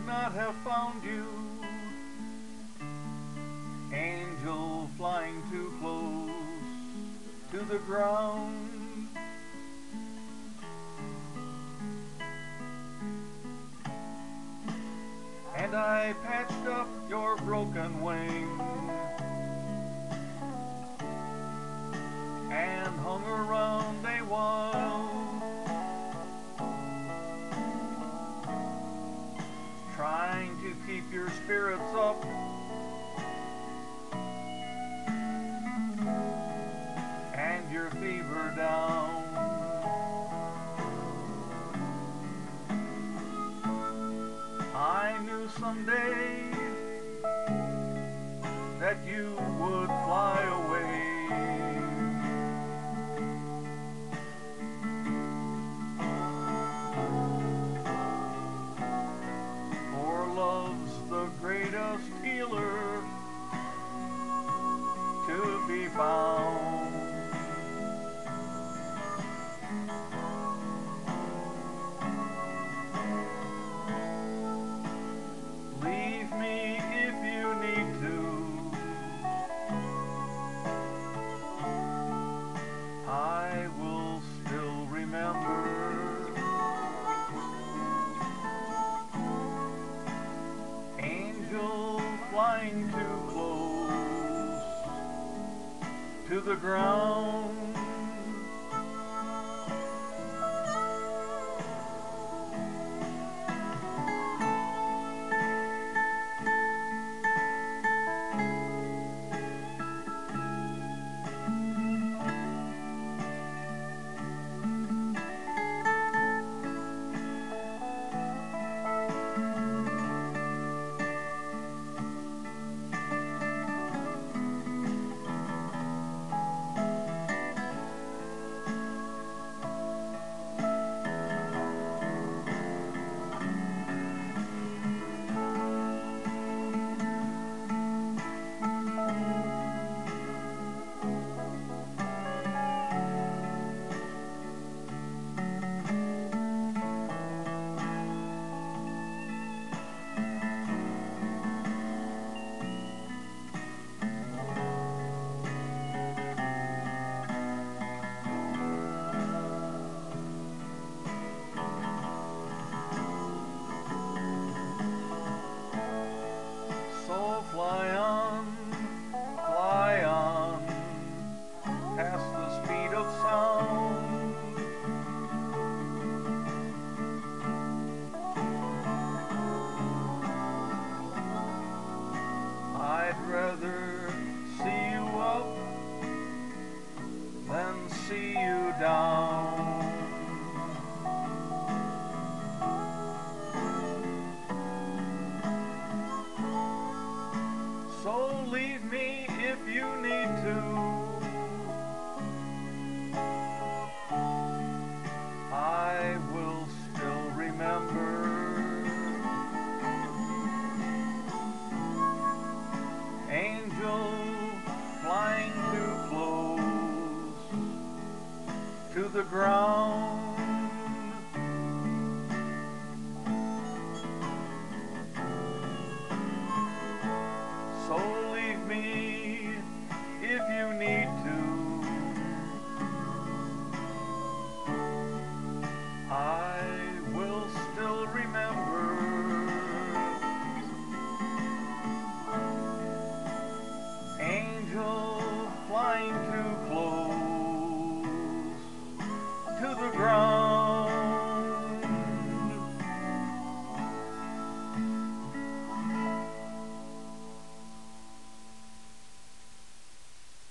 could not have found you. Angel flying too close to the ground. And I patched up your broken wing and hung around a while, trying to keep your spirits up and your fever down. I knew someday that you would fly away, for love's the greatest healer to be found. Leave me if you need to. I will still remember. Angel flying too close to the ground. Fly on, past the speed of sound. I'd rather see you up than see you down. So leave me if you need to. I will still remember. Angel flying too close to the ground.